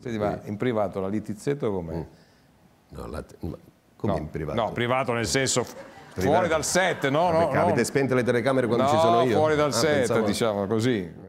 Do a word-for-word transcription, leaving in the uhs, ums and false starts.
Senti, ma in privato la litizzetto com'è? Mm. No, la, come no, in privato? No, privato nel senso privato. Fuori dal set, no? Vabbè, no avete no. spento le telecamere quando no, ci sono io? fuori dal ah, set, pensavo... diciamo così.